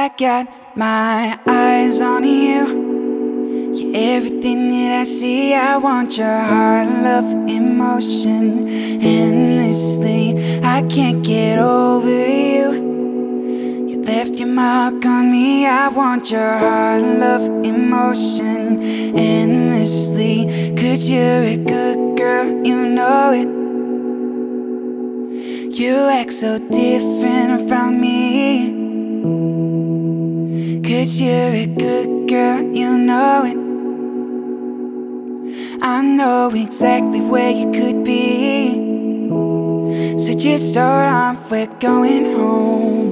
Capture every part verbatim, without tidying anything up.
I got my eyes on you. You're everything that I see. I want your heart, love, emotion endlessly. I can't get over you. You left your mark on me. I want your heart, love, emotion endlessly. Cause you're a good girl, you know it. You act so different around me. Cause you're a good girl, you know it. I know exactly where you could be. So just hold on, we're going home.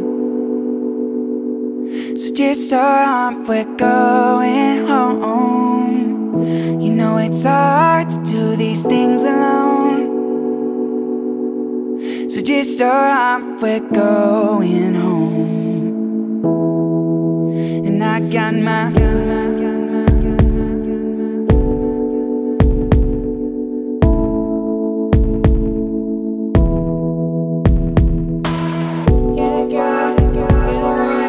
So just hold on, we're going home. You know it's hard to do these things alone. So just hold on, we're going home. And I got my, got my, got my, got my, got my. Yeah, girl, you're the one.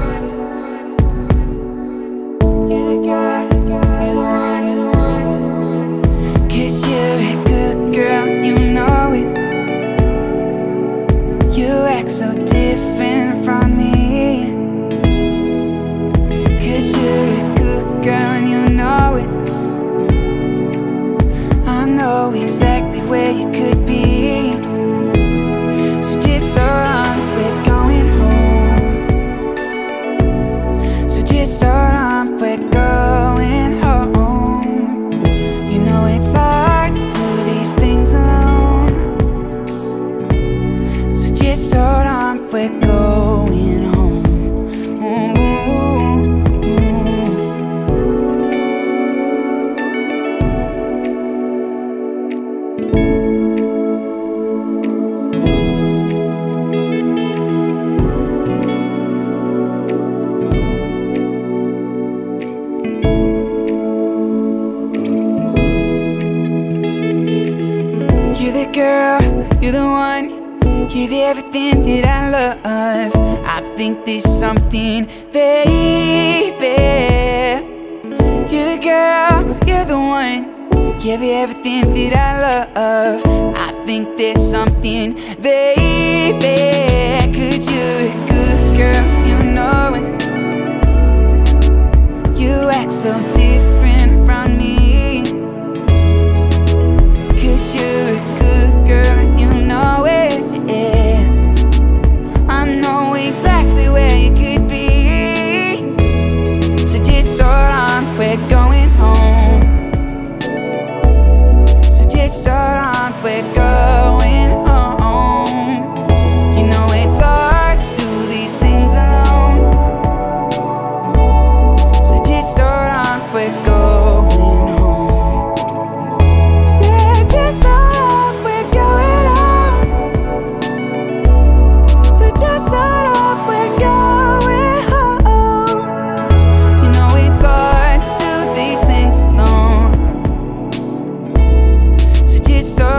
Yeah, girl, you're the one, you're the one, you're the one. Cause you're a good girl, you know it. You act so different from me. Cause you're a good girl and you know it. I know exactly where you could be. So just hold on, we're going home. So just hold on, we're going home. You know it's hard to do these things alone. So just hold on, we're going home. Ooh. You're the girl, you're the one. You're the everything that I love. I think there's something, baby. You're the girl, you're the one. You're the everything that I love. I think there's something, baby. Cause you're a good girl, you know it. You act so different from me. Cause you're a good girl, you know it. I know exactly where you could be. So just hold on, we're going home. So just hold on, we're going home. You know it's hard to do these things alone. So just hold on, we're going home. Yeah, just hold on, we're going home. So just hold on, we're going home. You know it's hard to do these things alone. So just hold